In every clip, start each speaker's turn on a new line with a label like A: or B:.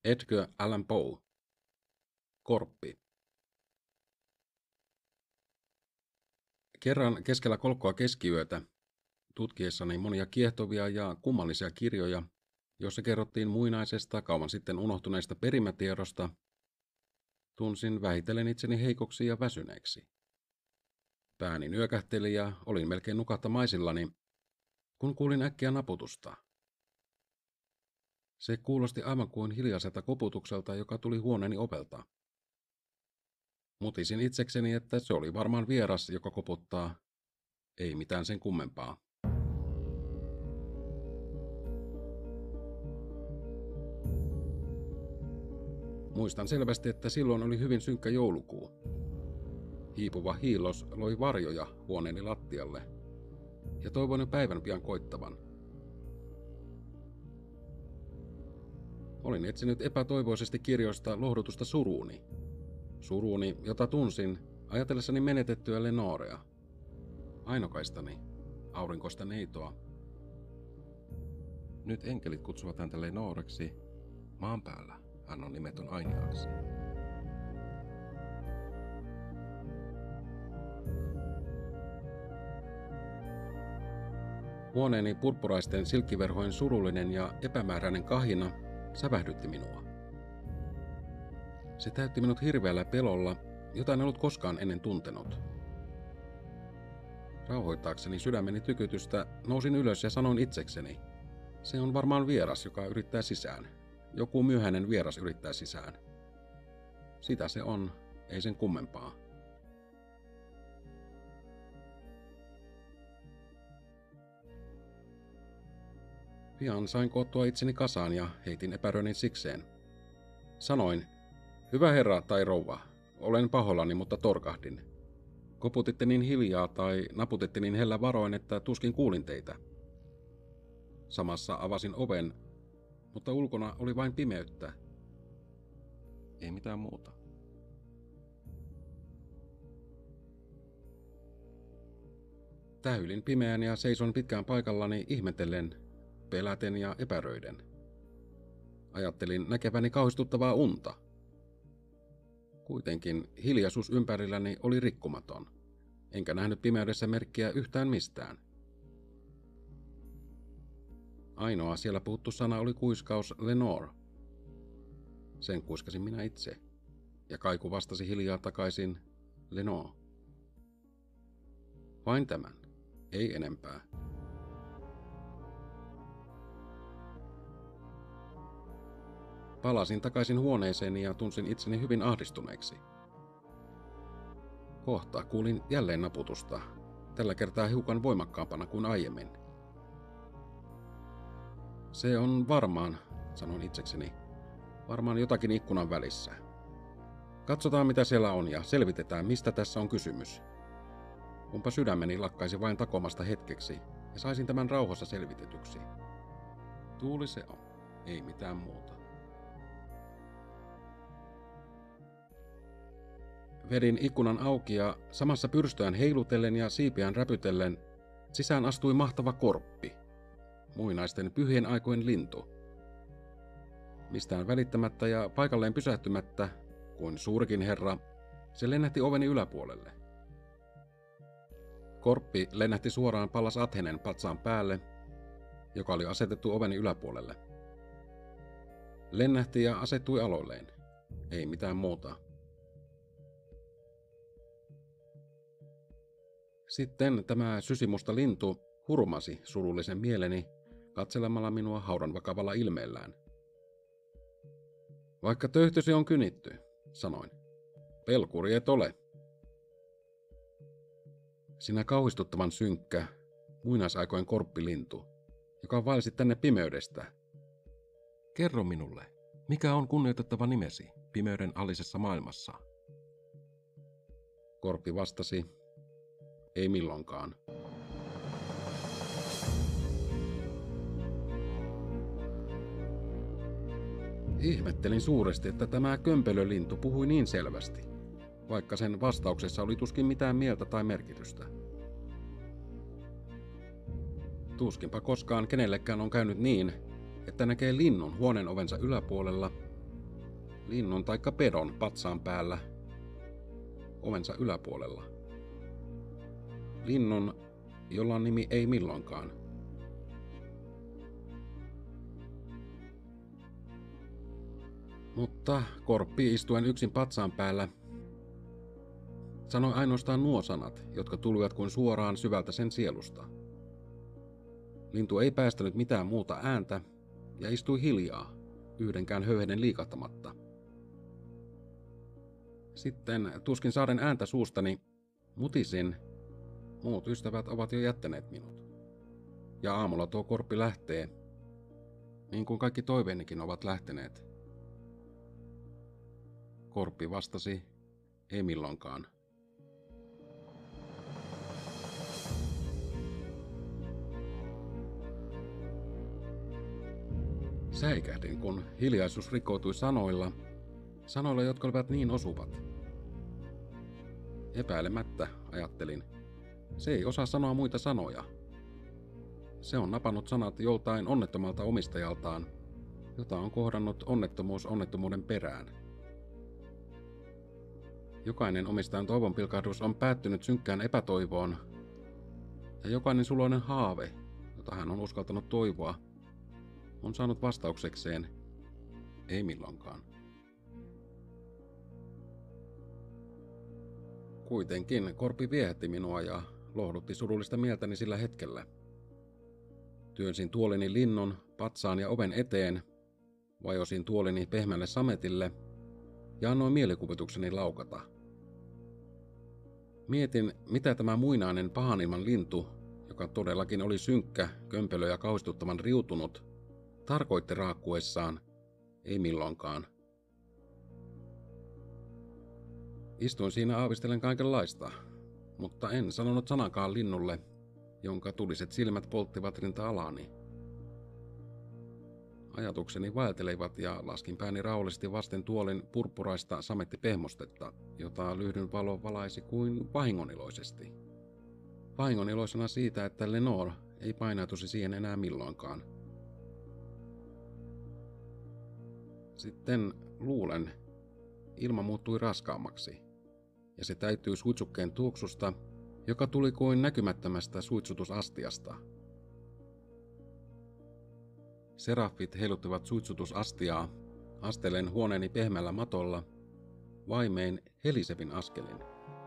A: Edgar Allan Poe. Korppi. Kerran keskellä kolkkoa keskiyötä, tutkiessani monia kiehtovia ja kummallisia kirjoja, joissa kerrottiin muinaisesta kauan sitten unohtuneesta perimätiedosta, tunsin vähitellen itseni heikoksi ja väsyneeksi. Pääni nyökähteli ja olin melkein nukahtamaisillani, kun kuulin äkkiä naputusta. Se kuulosti aivan kuin hiljaiselta koputukselta, joka tuli huoneeni ovelta. Mutisin itsekseni, että se oli varmaan vieras, joka koputtaa. Ei mitään sen kummempaa. Muistan selvästi, että silloin oli hyvin synkkä joulukuu. Hiipuva hiilos loi varjoja huoneeni lattialle, ja toivoin jo päivän pian koittavan. Olin etsinyt epätoivoisesti kirjoista lohdutusta suruuni. Suruuni, jota tunsin ajatellessani menetettyä Lenorea. Ainokaistani, aurinkoista neitoa. Nyt enkelit kutsuvat häntä Lenoreksi. Maan päällä hän on nimetön Ainiaksi. Huoneeni purppuraisten silkkiverhojen surullinen ja epämääräinen kahina sävähdytti minua. Se täytti minut hirveällä pelolla, jota en ollut koskaan ennen tuntenut. Rauhoittaakseni sydämeni tykytystä nousin ylös ja sanoin itsekseni, se on varmaan vieras, joka yrittää sisään. Joku myöhäinen vieras yrittää sisään. Sitä se on, ei sen kummempaa. Pian sain koottua itseni kasaan ja heitin epäröinnin sikseen. Sanoin, hyvä herra tai rouva, olen pahoillani, mutta torkahdin. Koputitte niin hiljaa tai naputitte niin hellä varoin, että tuskin kuulin teitä. Samassa avasin oven, mutta ulkona oli vain pimeyttä. Ei mitään muuta. Tähylin pimeän ja seison pitkään paikallani ihmetellen, peläten ja epäröiden. Ajattelin näkeväni kauhistuttavaa unta. Kuitenkin hiljaisuus ympärilläni oli rikkumaton, enkä nähnyt pimeydessä merkkiä yhtään mistään. Ainoa siellä puhuttu sana oli kuiskaus Lenore. Sen kuiskasin minä itse, ja kaiku vastasi hiljaa takaisin Lenore. Vain tämän, ei enempää. Palasin takaisin huoneeseeni ja tunsin itseni hyvin ahdistuneeksi. Kohta kuulin jälleen naputusta, tällä kertaa hiukan voimakkaampana kuin aiemmin. Se on varmaan, sanoin itsekseni, varmaan jotakin ikkunan välissä. Katsotaan mitä siellä on ja selvitetään mistä tässä on kysymys. Kunpa sydämeni lakkaisi vain takomasta hetkeksi ja saisin tämän rauhassa selvitetyksi. Tuuli se on, ei mitään muuta. Vedin ikkunan auki ja samassa pyrstöään heilutellen ja siipiään räpytellen sisään astui mahtava korppi, muinaisten pyhien aikojen lintu. Mistään välittämättä ja paikalleen pysähtymättä, kuin suurikin herra, se lennähti oveni yläpuolelle. Korppi lennähti suoraan Pallas Athenen patsaan päälle, joka oli asetettu oveni yläpuolelle. Lennähti ja asettui aloilleen, ei mitään muuta. Sitten tämä sysimusta lintu hurmasi surullisen mieleni katselemalla minua haudan vakavalla ilmeellään. Vaikka töyhtösi on kynitty, sanoin. Pelkuri et ole. Sinä kauhistuttavan synkkä, muinaisaikojen korppilintu, joka vaelsi tänne pimeydestä. Kerro minulle, mikä on kunnioitettava nimesi pimeyden allisessa maailmassa? Korppi vastasi, ei milloinkaan. Ihmettelin suuresti, että tämä kömpelölintu puhui niin selvästi, vaikka sen vastauksessa oli tuskin mitään mieltä tai merkitystä. Tuskinpa koskaan kenellekään on käynyt niin, että näkee linnun huoneen ovensa yläpuolella linnun taikka pedon patsaan päällä ovensa yläpuolella. Linnun, jolla on nimi Ei milloinkaan. Mutta Korppi istuen yksin patsaan päällä sanoi ainoastaan nuo sanat, jotka tulivat kuin suoraan syvältä sen sielusta. Lintu ei päästänyt mitään muuta ääntä ja istui hiljaa, yhdenkään höyhenen liikahtamatta. Sitten tuskin saaden ääntä suustani, mutisin, muut ystävät ovat jo jättäneet minut. Ja aamulla tuo Korppi lähtee, niin kuin kaikki toiveenikin ovat lähteneet. Korppi vastasi, ei milloinkaan. Säikähdin, kun hiljaisuus rikkoutui sanoilla, jotka olivat niin osuvat. Epäilemättä, ajattelin, se ei osaa sanoa muita sanoja. Se on napannut sanat joltain onnettomalta omistajaltaan, jota on kohdannut onnettomuus onnettomuuden perään. Jokainen omistajan toivonpilkahdus on päättynyt synkkään epätoivoon, ja jokainen suloinen haave, jota hän on uskaltanut toivoa, on saanut vastauksekseen, ei milloinkaan. Kuitenkin Korppi viehätti minua ja lohdutti surullista mieltäni sillä hetkellä. Työnsin tuolini linnun, patsaan ja oven eteen, vajosin tuolini pehmeälle sametille ja annoin mielikuvitukseni laukata. Mietin, mitä tämä muinainen pahanilman lintu, joka todellakin oli synkkä, kömpelö ja kauhistuttavan riutunut, tarkoitti raakkuessaan, ei milloinkaan. Istuin siinä aavistellen kaikenlaista, mutta en sanonut sanakaan linnulle, jonka tuliset silmät polttivat rinta-alani. Ajatukseni vaeltelevat ja laskin pääni rauhallisesti vasten tuolin purppuraista samettipehmostetta, jota lyhdyn valo valaisi kuin vahingoniloisesti. Vahingoniloisena siitä, että Lenore ei painautuisi siihen enää milloinkaan. Sitten luulen, ilma muuttui raskaammaksi, ja se täyttyi suitsukkeen tuoksusta, joka tuli kuin näkymättömästä suitsutusastiasta. Seraffit heiluttivat suitsutusastiaa astellen huoneeni pehmeällä matolla, vaimein helisevin askelin.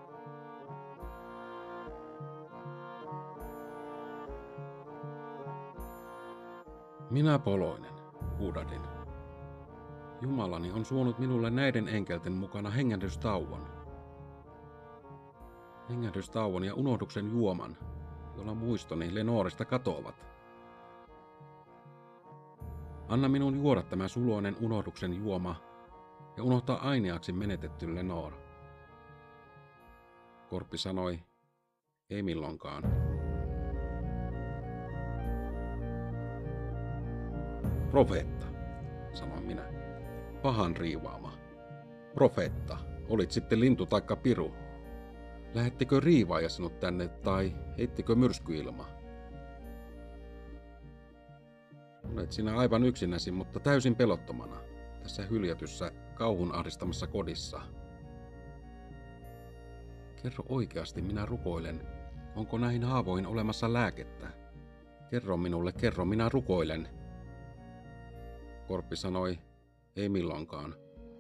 A: Minä Poloinen, huudahdin. Jumalani on suonut minulle näiden enkelten mukana hengähdystauon. Hengähdystauon ja unohduksen juoman, jolla muistoni Lenoresta katoavat. Anna minun juoda tämä suloinen unohduksen juoma ja unohtaa aineaksi menetetty Lenore. Korppi sanoi, ei milloinkaan. Profeetta, sanoin minä. Pahan riivaama. Profeetta, olit sitten lintu taikka piru. Lähettikö riivaaja sinut tänne tai heittikö myrskyilma? Olet sinä aivan yksinäsi, mutta täysin pelottomana, tässä hyljätyssä, kauhun ahdistamassa kodissa. Kerro oikeasti, minä rukoilen. Onko näihin haavoihin olemassa lääkettä? Kerro minulle, minä rukoilen. Korppi sanoi, ei milloinkaan.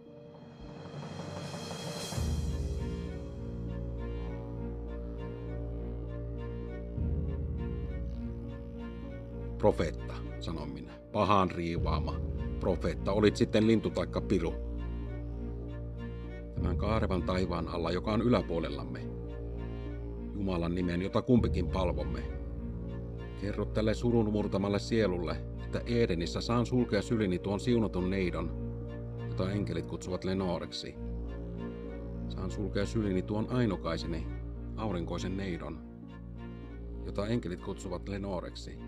A: Profeetta, sanon minä, pahan riivaama. Profeetta, olit sitten lintu taikka piru. Tämän kaarevan taivaan alla, joka on yläpuolellamme. Jumalan nimen, jota kumpikin palvomme. Kerro tälle surun murtamalle sielulle, että Edenissä saan sulkea sylini tuon siunatun neidon, jota enkelit kutsuvat Lenoreksi. Saan sulkea sylini tuon ainokaiseni, aurinkoisen neidon, jota enkelit kutsuvat Lenoreksi.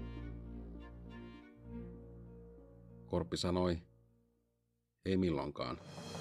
A: Korppi sanoi, ei milloinkaan.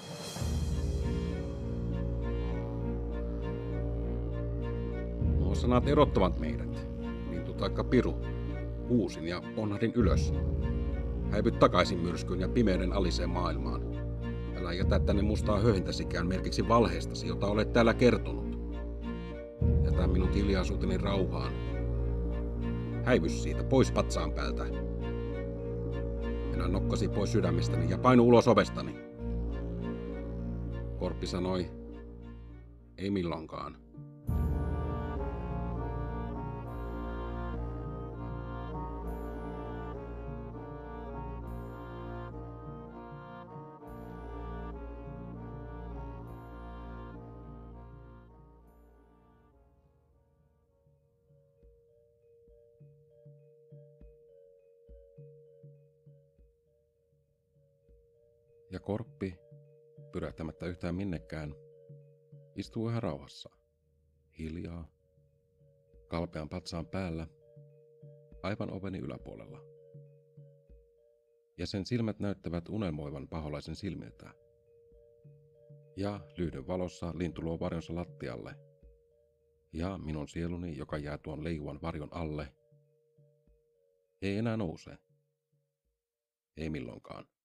A: Nuo sanat erottavat meidät, lintu taikka piru. Huusin ja ponnahdin ylös. Häivy takaisin myrskyyn ja pimeyden aliseen maailmaan. Älä jätä tänne mustaa höhintäsikään merkiksi valheestasi, jota olet täällä kertonut. Jätä minut hiljaisuuteni rauhaan. Häivy siitä, pois patsaan päältä. Minä nokkasi pois sydämestäni ja painu ulos ovestani. Korppi sanoi, ei milloinkaan. Ja Korppi, pyrähtämättä yhtään minnekään, istuu ihan rauhassa, hiljaa, kalpean patsaan päällä, aivan oveni yläpuolella. Ja sen silmät näyttävät unelmoivan paholaisen silmiltä. Ja lyhdyn valossa lintu luo varjonsa lattialle. Ja minun sieluni, joka jää tuon leijuvan varjon alle, ei enää nouse. Ei milloinkaan.